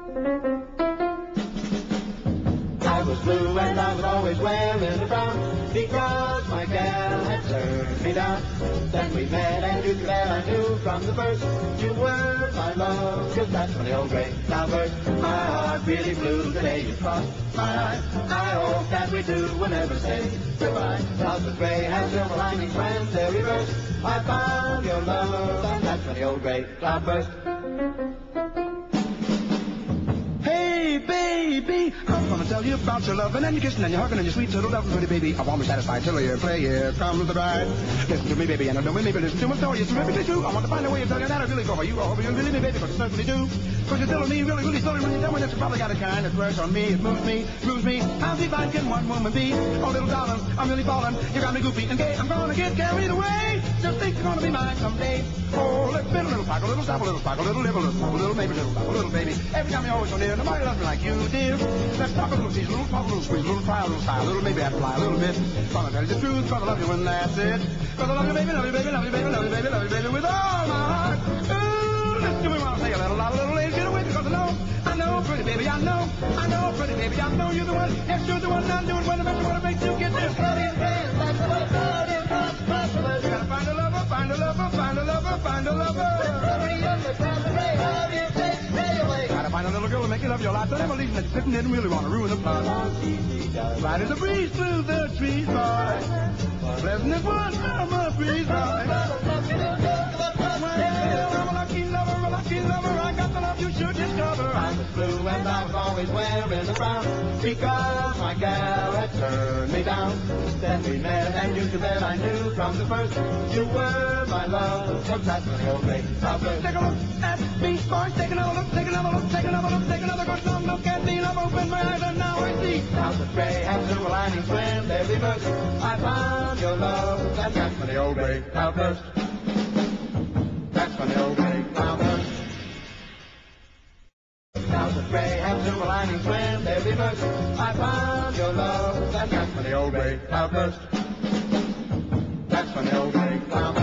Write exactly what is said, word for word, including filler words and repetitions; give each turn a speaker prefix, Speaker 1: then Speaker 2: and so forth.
Speaker 1: I was blue and I was always wearing a brown because my gal had turned me down. Then we met and you could bet I knew from the first you were my love. Cause that's when the old gray cloud burst. My heart really blew the day you crossed my eyes. I hope that we two will never say goodbye. Clouds with gray have silver linings when they're reversed. I found your love and that's when the old gray cloud burst.
Speaker 2: Hey, baby, I'm gonna tell you about your loving and your kissing and your hugging and your sweet little loving, pretty baby. I want me satisfied till you play here. Come with the bride. Listen to me, baby, and I don't maybe listen to my story. It's really true. I want to find a way of telling you that I really go for you. I hope you believe me, baby, but I certainly do. Cause you're telling me really, really slowly when you tell me that you probably got a kind that works on me. It moves me, moves me. How deep I can one woman be? Oh, little darling, I'm really falling. You got me goofy and gay. I'm gonna get carried away. Just think you're gonna be mine someday. Oh, let's spin a little sparkle, a little stop, a little sparkle, a little live, a little, a little, maybe a little, a little baby. Every time you're always so near, nobody loves me like you, dear. Let's talk a little tease, a little pop, a little squeeze, a little try, a little sigh, a little maybe I fly a little bit. Gonna tell you the truth, cause I love you and that's it. Cause I love you, baby, love you, baby, love you, baby, love you, baby, love you, baby, with all my heart. Ooh, listen to me while I say a little, lot, a little lady, get away, because I know, I know, pretty baby, I know, I know, pretty baby, I know you're the one, yes, you're the one, I'm doing what I make you want to make you get this. That's what it's called, it's possible. You gotta find a lover, find a lover, find a lover, find a lover. Gotta find a little girl to make you love your life. Don't ever leave that sitting in and really want to ruin the fun. Right as a breeze through the trees, boy. Pleasant as one summer breeze, boy. Well, I'm a lucky lover, a lucky lover. I got the love you should discover. I was blue and I was always wearing a brown because my gal had turned me down. Then we met and you could bet I knew from the first you were my love. Cause that's when the old gray cloud burst. Take a look at me, boys. Take another look, take another look, take another look, take another good long look at me. I've opened my eyes and now I see. Clouds of gray have silver linings when they reverse. I found your love, and that's when the old gray cloud burst. That's when the old gray cloud burst. Clouds of gray have silver linings when they reverse. I found your love, and that's when the old gray cloud burst. That's when the old gray cloud burst.